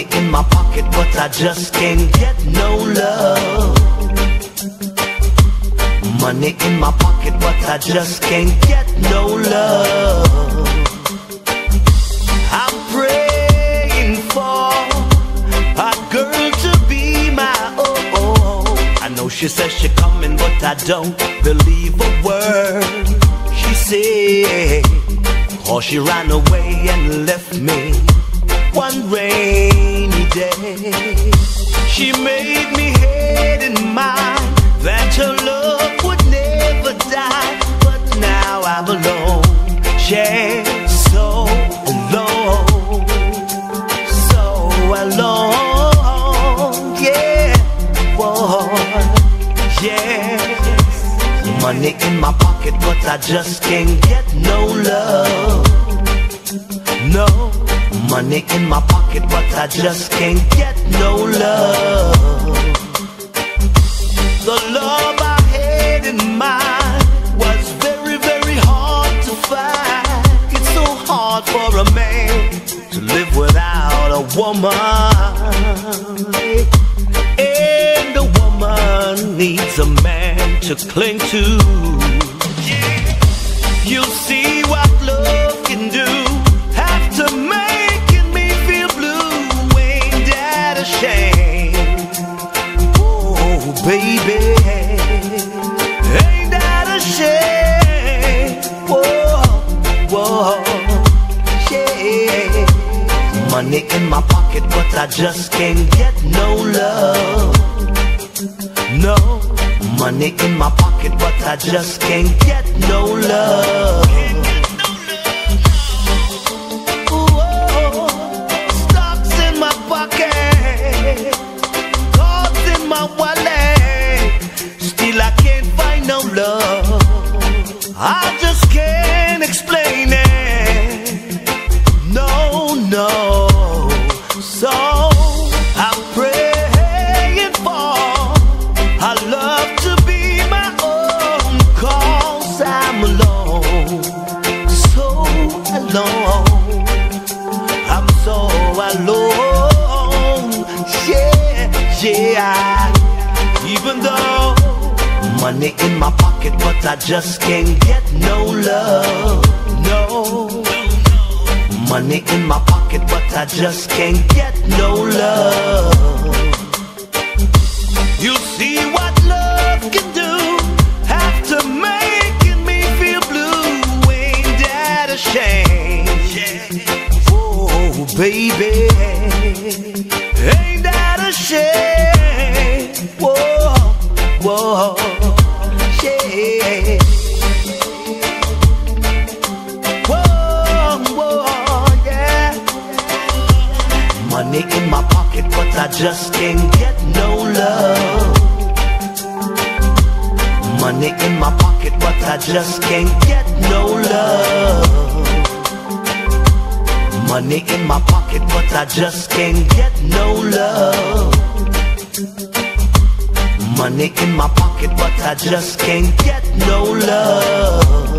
Money in my pocket, but I just can't get no love. Money in my pocket, but I just can't get no love. I'm praying for a girl to be my own. I know she says she's coming, but I don't believe a word she said. Or she ran away and left me one rainy day. She made me head in mind that her love would never die. But now I'm alone, yeah, so alone, so alone, yeah, boy, yeah. Money in my pocket, but I just can't get no love. No, money in my pocket, but I just can't get no love. The love I had in mind was very, very hard to find. It's so hard for a man to live without a woman. And a woman needs a man to cling to. You'll see what love can do. After making me feel blue, ain't that a shame? Oh, baby, ain't that a shame? Whoa, whoa, yeah. Money in my pocket, but I just can't get no love. No, money in my pocket, but I just can't get no love. Whoa, stocks in my pocket, cards in my wallet, still I can't find no love. I just can't explain it. No, no. So I'm praying for I love to be my own, 'cause I'm alone, so alone, I'm so alone, yeah, yeah. Even though money in my pocket, but I just can't get no love, no. Money in my pocket, but I just can't get no love. You see what love can do after making me feel blue. Ain't that a shame? Oh, baby, ain't that a shame? Whoa, whoa, yeah. Whoa, whoa, yeah. Money in my pocket, but I just can't get no love. Money in my pocket, but I just can't get no love. Money in my pocket, but I just can't get no love. Money in my pocket, but I just can't get no love.